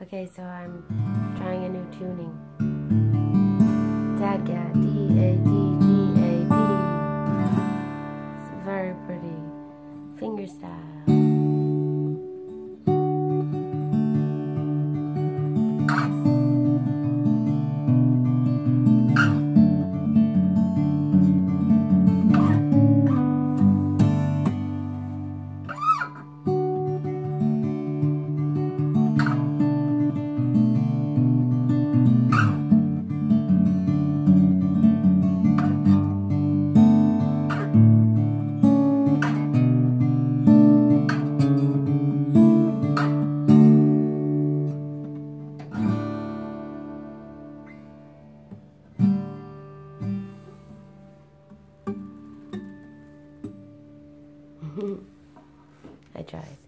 Okay, so I'm trying a new tuning. DADGAD, D-A-D-G-A-D. It's very pretty. Fringer-style. I tried.